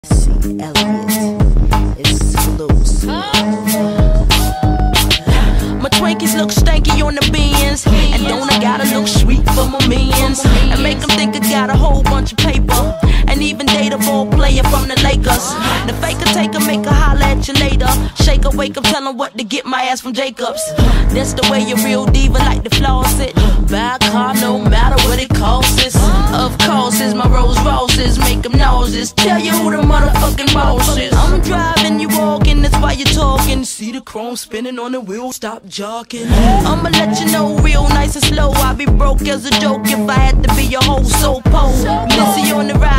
Missy, Elliott, exclusive. My Twinkies look stanky on the beans, and don't I gotta look sweet for my minions, and make them think I got a whole bunch of paper, and even date a ball player from the Lakers. The faker take her, make her holler at you later. Shake her, wake up, tell her what to get my ass from Jacobs. That's the way a real diva like to floss it. Buy a car no matter what it costs. Of course, it's my Rolls Royces, make them nauseous. Tell you who the motherfucking boss is. I'm driving, you walking, that's why you talking. See the chrome spinning on the wheel, stop jogging. I'ma let you know real nice and slow. I'll be broke as a joke if I had to be your whole soul pole. Missy on the ride.